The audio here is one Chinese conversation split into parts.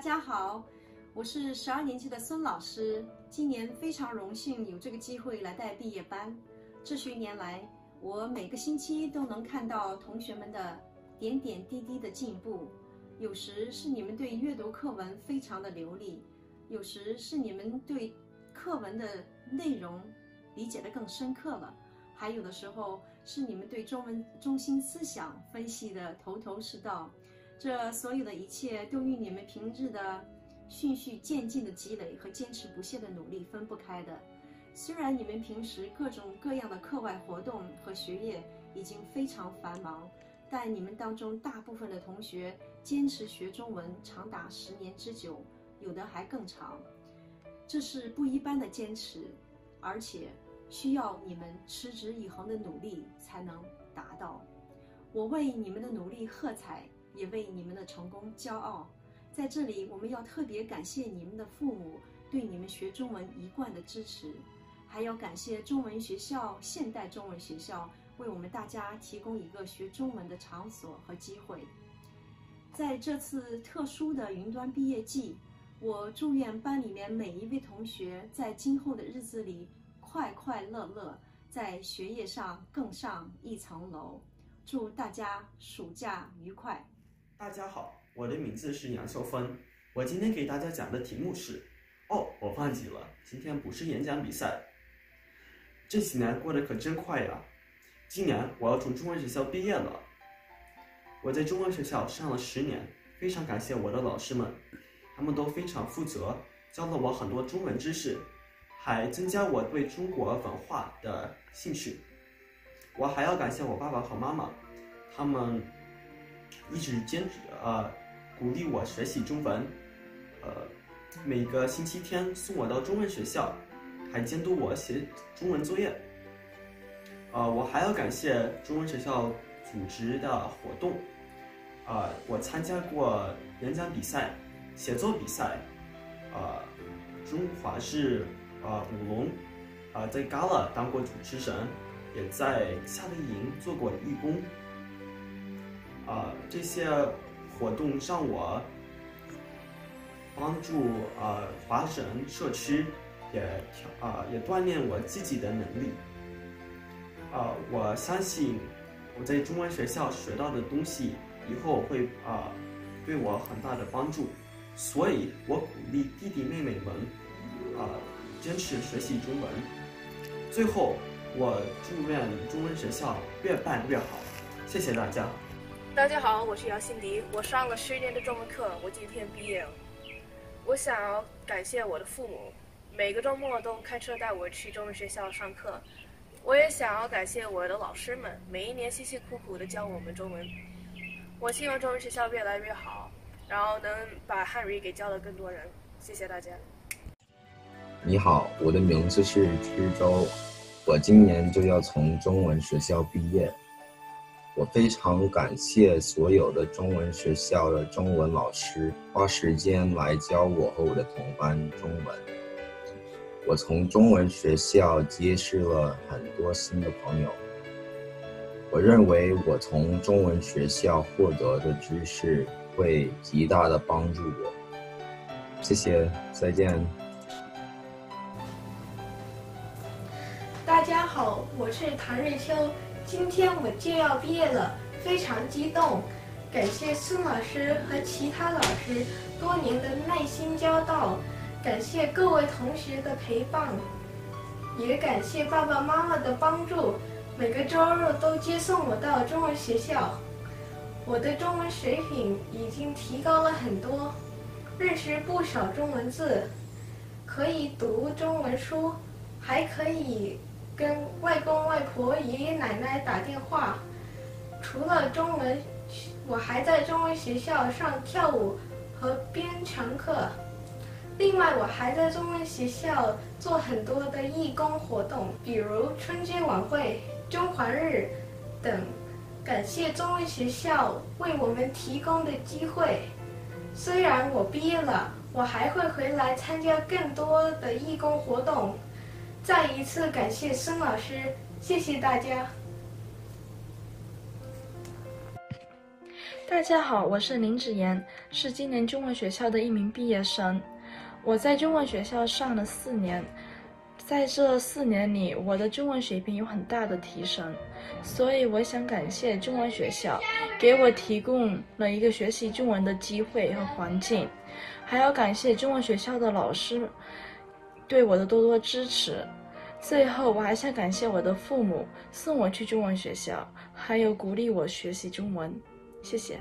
家好，我是12年级的孙老师，今年非常荣幸有这个机会来带毕业班。这些年来，我每个星期都能看到同学们的点点滴滴的进步，有时是你们对阅读课文非常的流利，有时是你们对课文的内容理解得更深刻了，还有的时候是你们对中文中心思想分析的头头是道。这所有的一切都与你们平日的循序渐进的积累和坚持不懈的努力分不开的。虽然你们平时各种各样的课外活动和学业已经非常繁忙，但你们当中大部分的同学坚持学中文长达10年之久，有的还更长。这是不一般的坚持，而且需要你们持之以恒的努力才能达到。我为你们的努力喝彩，也为你们的成功骄傲。在这里，我们要特别感谢你们的父母对你们学中文一贯的支持，还要感谢中文学校现代中文学校为我们大家提供一个学中文的场所和机会。在这次特殊的云端毕业季，我祝愿班里面每一位同学在今后的日子里快快乐乐，在学业上更上一层楼。祝大家暑假愉快。 大家好，我的名字是杨秀芬。我今天给大家讲的题目是……我忘记了，今天不是演讲比赛。这几年过得可真快呀！今年我要从中文学校毕业了。我在中文学校上了10年，非常感谢我的老师们，他们都非常负责，教了我很多中文知识，还增加我对中国文化的兴趣。我还要感谢我爸爸和妈妈，他们一直鼓励我学习中文，每个星期天送我到中文学校，还监督我写中文作业。我还要感谢中文学校组织的活动，我参加过演讲比赛、写作比赛，中华市舞龙，在 Gala 当过主持人，也在夏令营做过义工。这些活动让我帮助华人社区，也锻炼我自己的能力。我相信我在中文学校学到的东西以后会对我很大的帮助，所以我鼓励弟弟妹妹们坚持学习中文。最后，我祝愿中文学校越办越好。谢谢大家。 大家好，我是姚欣迪，我上了10年的中文课，我今天毕业了。我想要感谢我的父母，每个周末都开车带我去中文学校上课。我也想要感谢我的老师们，每一年辛辛苦苦的教我们中文。我希望中文学校越来越好，然后能把汉语给教了更多人。谢谢大家。 你好，我的名字是知州，我今年就要从中文学校毕业。我非常感谢所有的中文学校的中文老师花时间来教我和我的同班中文。我从中文学校结识了很多新的朋友。我认为我从中文学校获得的知识会极大的帮助我。谢谢，再见。 大家好，我是谭瑞秋，今天我就要毕业了，非常激动。感谢孙老师和其他老师多年的耐心教导，感谢各位同学的陪伴，也感谢爸爸妈妈的帮助，每个周日都接送我到中文学校。我的中文水平已经提高了很多，认识不少中文字，可以读中文书，还可以跟外公外婆、爷爷奶奶打电话。除了中文，我还在中文学校上跳舞和编程课。另外，我还在中文学校做很多的义工活动，比如春节晚会、中华日等。感谢中文学校为我们提供的机会。虽然我毕业了，我还会回来参加更多的义工活动。再一次感谢孙老师，谢谢大家。 大家好，我是林芷妍，是今年中文学校的一名毕业生。我在中文学校上了4年，在这4年里，我的中文水平有很大的提升，所以我想感谢中文学校给我提供了一个学习中文的机会和环境，还要感谢中文学校的老师对我的多多支持。最后，我还想感谢我的父母送我去中文学校，还有鼓励我学习中文。谢谢。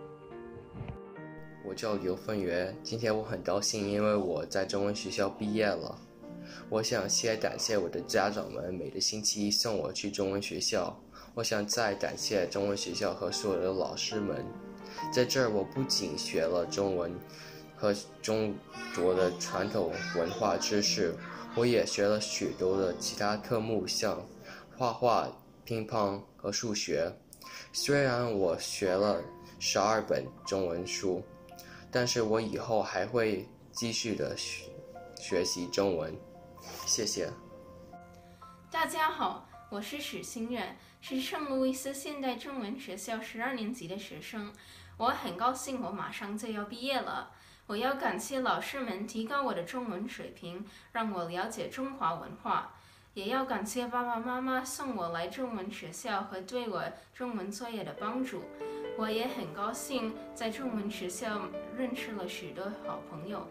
我叫刘凤元，今天我很高兴，因为我在中文学校毕业了。我想先感谢我的家长们每个星期送我去中文学校，我想再感谢中文学校和所有的老师们。在这儿，我不仅学了中文和中国的传统文化知识，我也学了许多的其他科目，像画画、乒乓和数学。虽然我学了12本中文书，但是我以后还会继续的学习中文。谢谢。 大家好，我是许欣远，是圣路易斯现代中文学校12年级的学生。我很高兴我马上就要毕业了。我要感谢老师们提高我的中文水平，让我了解中华文化。也要感谢爸爸妈妈送我来中文学校和对我中文作业的帮助。我也很高兴在中文学校认识了许多好朋友。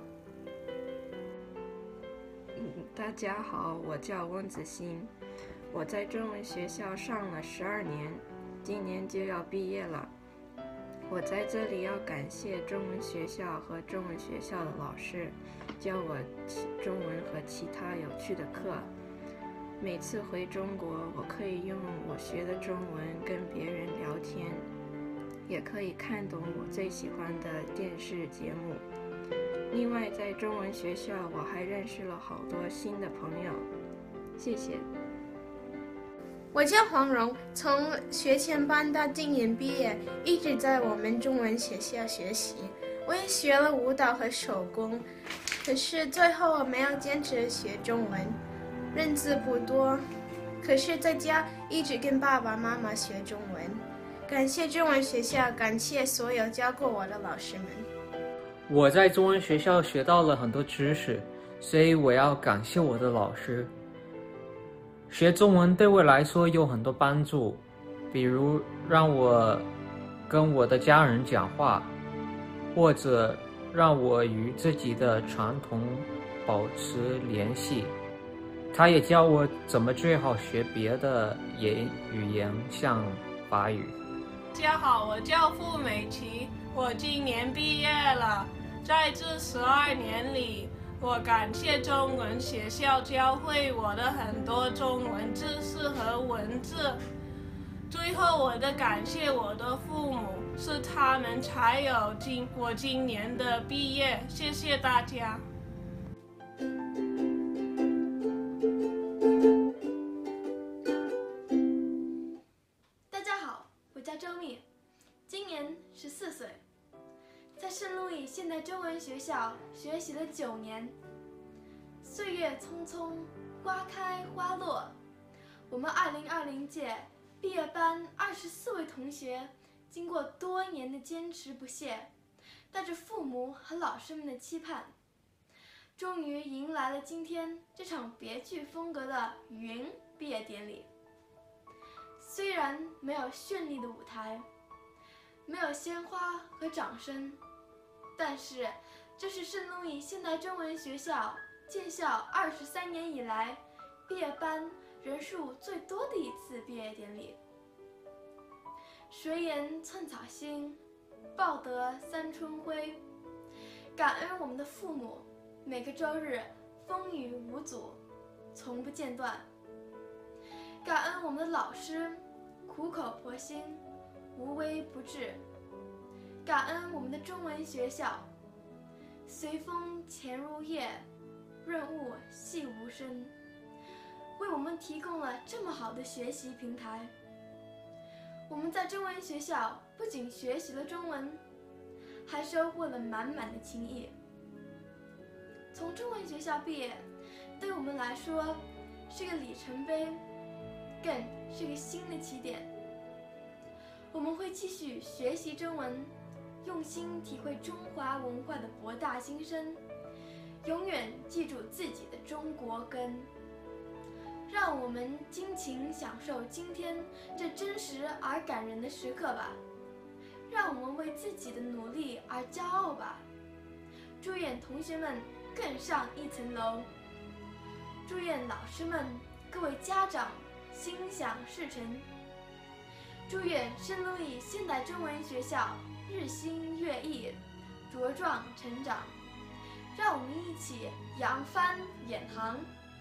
大家好，我叫汪子欣，我在中文学校上了12年，今年就要毕业了。我在这里要感谢中文学校和中文学校的老师，教我中文和其他有趣的课。每次回中国，我可以用我学的中文跟别人聊天，也可以看懂我最喜欢的电视节目。另外，在中文学校，我还认识了好多新的朋友。谢谢。 我叫黄蓉，从学前班到今年毕业，一直在我们中文学校学习。我也学了舞蹈和手工，可是最后我没有坚持学中文，认字不多。可是在家一直跟爸爸妈妈学中文。感谢中文学校，感谢所有教过我的老师们。 我在中文学校学到了很多知识，所以我要感谢我的老师。学中文对我来说有很多帮助，比如让我跟我的家人讲话，或者让我与自己的传统保持联系。他也教我怎么最好学别的语言，像法语。 大家好，我叫付美琪，我今年毕业了。在这12年里，我感谢中文学校教会我的很多中文知识和文字。最后，我的感谢我的父母，是他们才有我今年的毕业。谢谢大家。 大家好，我叫周蜜，今年14岁。在圣路易现代中文学校学习了9年，岁月匆匆，花开花落。我们2020届毕业班24位同学，经过多年的坚持不懈，带着父母和老师们的期盼，终于迎来了今天这场别具风格的云毕业典礼。虽然没有绚丽的舞台，没有鲜花和掌声，但是这是圣路易现代中文学校建校23年以来毕业班人数最多的一次毕业典礼。谁言寸草心，报得三春晖。感恩我们的父母，每个周日风雨无阻，从不间断。感恩我们的老师，苦口婆心，无微不至。感恩我们的中文学校，随风潜入夜，润物细无声，为我们提供了这么好的学习平台。我们在中文学校不仅学习了中文，还收获了满满的情谊。从中文学校毕业，对我们来说是个里程碑，更是个新的起点。 我们会继续学习中文，用心体会中华文化的博大精深，永远记住自己的中国根。让我们尽情享受今天这真实而感人的时刻吧，让我们为自己的努力而骄傲吧。祝愿同学们更上一层楼，祝愿老师们、各位家长心想事成，祝愿圣路易现代中文学校日新月异，茁壮成长。让我们一起扬帆远航。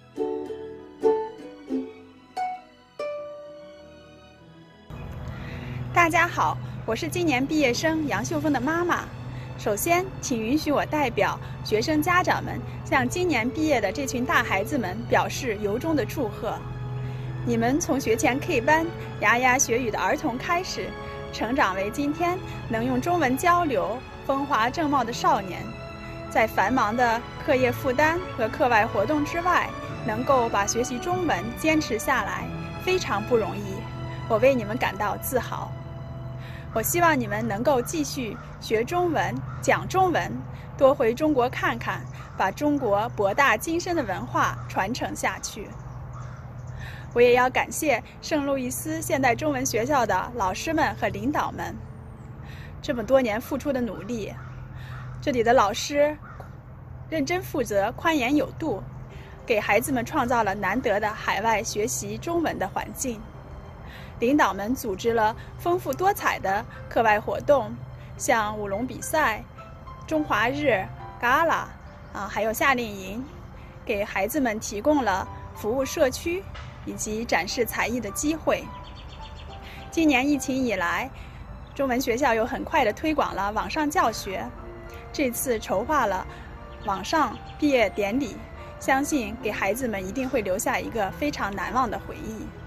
大家好，我是今年毕业生杨秀芬的妈妈。首先，请允许我代表学生家长们向今年毕业的这群大孩子们表示由衷的祝贺。你们从学前 K 班牙牙学语的儿童开始，成长为今天能用中文交流、风华正茂的少年。在繁忙的课业负担和课外活动之外，能够把学习中文坚持下来，非常不容易。我为你们感到自豪。我希望你们能够继续学中文、讲中文，多回中国看看，把中国博大精深的文化传承下去。我也要感谢圣路易斯现代中文学校的老师们和领导们，这么多年付出的努力。这里的老师认真负责、宽严有度，给孩子们创造了难得的海外学习中文的环境。领导们组织了丰富多彩的课外活动，像舞龙比赛、中华日、Gala 还有夏令营，给孩子们提供了服务社区以及展示才艺的机会。今年疫情以来，中文学校又很快地推广了网上教学，这次筹划了网上毕业典礼，相信给孩子们一定会留下一个非常难忘的回忆。